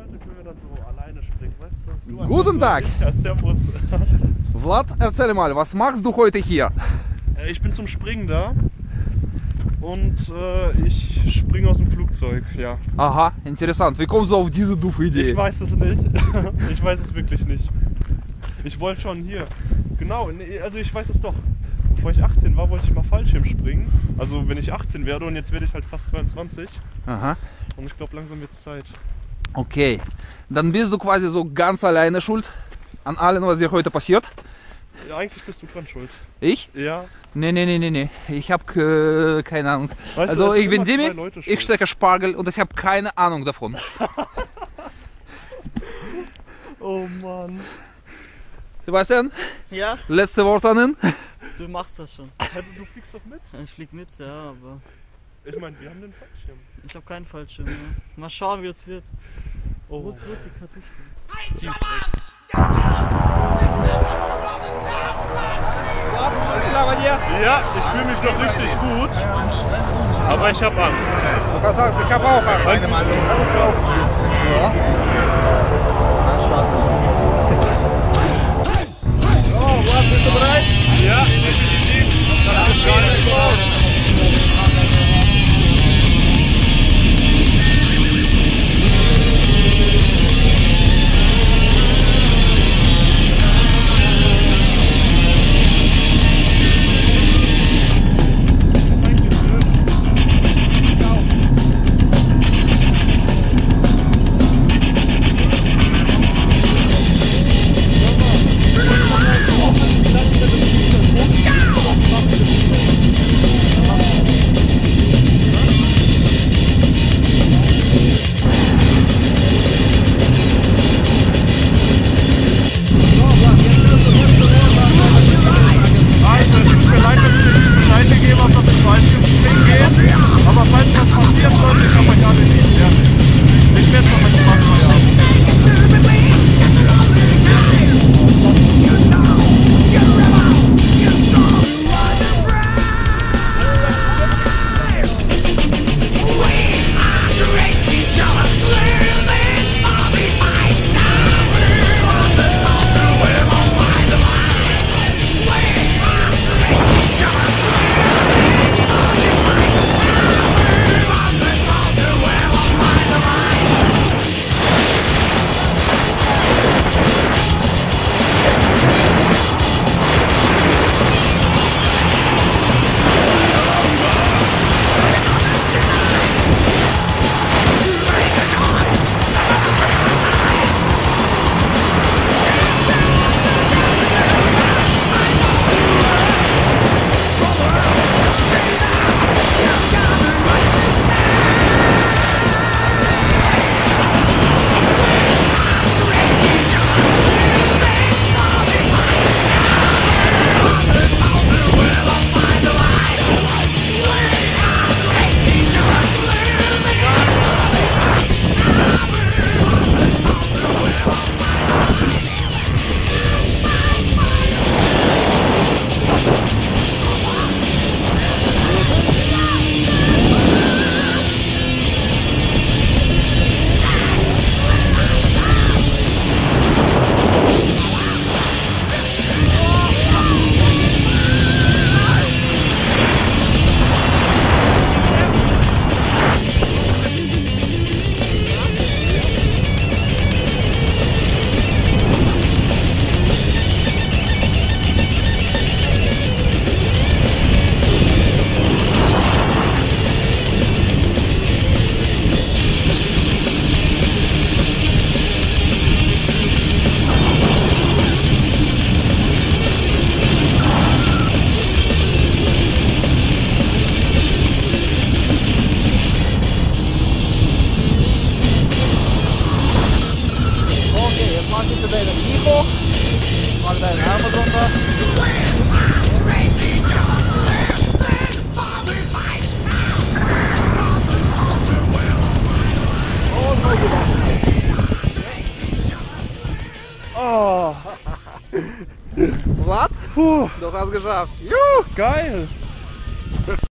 heute können wir dann so alleine springen, weißt du? Guten Tag! Ja, servus. Vlad, erzähl mal, was machst du heute hier? Ich bin zum Springen da und ich springe aus dem Flugzeug, ja. Aha, interessant. Wie kommst du auf diese doofe Idee? Ich weiß es nicht. Ich weiß es wirklich nicht. Ich wollte schon hier. Genau, also ich weiß es doch. Bevor ich 18 war, wollte ich mal Fallschirm springen. Also wenn ich 18 werde und jetzt werde ich halt fast 22. Aha. Und ich glaube, langsam wird es Zeit. Okay, dann bist du quasi so ganz alleine schuld an allem, was dir heute passiert. Ja, eigentlich bist du dran schuld. Ich? Ja. Nee. Ich habe keine Ahnung. Weißt also du, ich bin Dimi, Dimi, ich stecke Spargel und ich habe keine Ahnung davon. Oh Mann. Sebastian, Ja, letzte Wort an ihn. du machst das schon. Du fliegst doch mit? Ich flieg mit, ja, aber Ich meine, wir haben den Fallschirm. ich habe keinen Fallschirm mehr. Mal schauen, wie es wird. Oh. Wo es wird, die Kartuschen. Ja, ich fühle mich noch richtig gut. Aber ich habe Angst. Was sagst du? Ich habe auch Angst. Meine Meinung. Bist du bereit? Ja, definitiv. Das ist gar nicht raus. Aber falls was passiert sollte, ich habe euch alle lieb, ehrlich. Ich werde schon meinen Spaß machen. deine Arme drunter. Oh, Was? puh, Du hast geschafft. Juhu! geil.